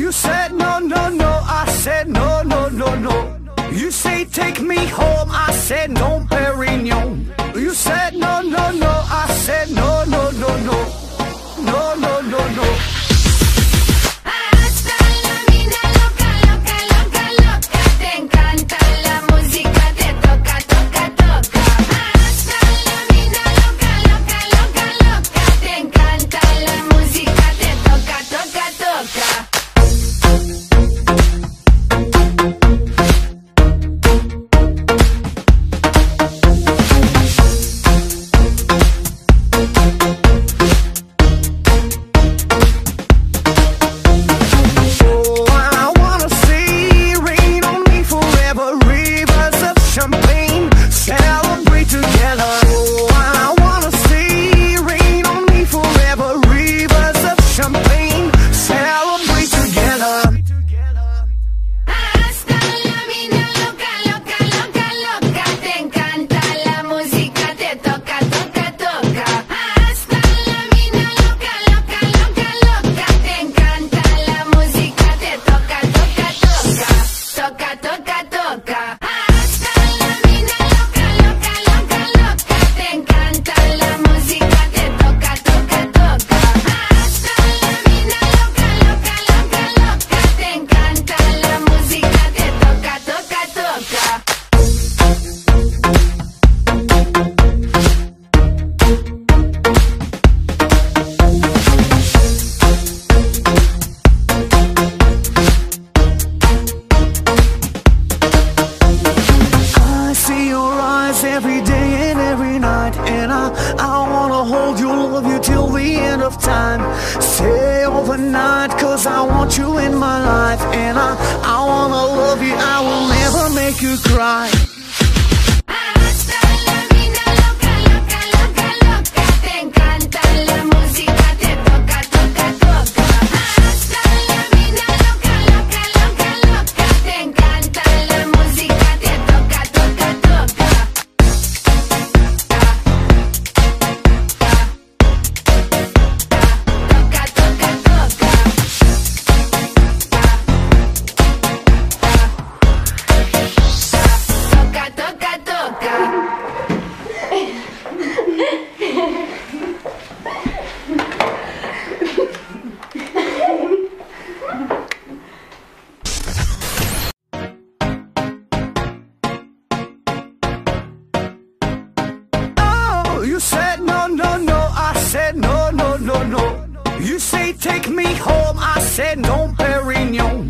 You said no, no, no, I said no, no, no, no. You say take me home, I said no, Perignon. You said no, no, no, I said no, no, no, no. No, no, no, no. Hasta la mina loca, loca, loca, loca. Te encanta la música, te toca, toca, toca. Hasta la mina loca, loca, loca, loca. Te encanta la música, te toca, toca, toca. Every day and every night, and I wanna hold you, love you till the end of time. Stay overnight, cause I want you in my life, and I wanna love you, I will never make you cry. Hasta la mina loca, loca, loca, loca. Te encanta la música, te toca, toca, toca. Hasta la mina loca, loca, loca, loca. Te encanta la música, te toca, toca, toca. You said no, no, no, I said no, no, no, no. You say take me home, I said no, Perignon.